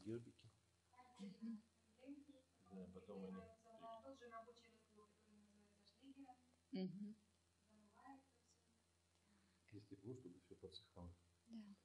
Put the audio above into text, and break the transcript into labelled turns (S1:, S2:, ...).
S1: гербики. Да, потом они...
S2: Тот же рабочий раствор, который называется шлигером. Замывается все.
S1: Есть тепло, чтобы все подсыхало.
S3: Да.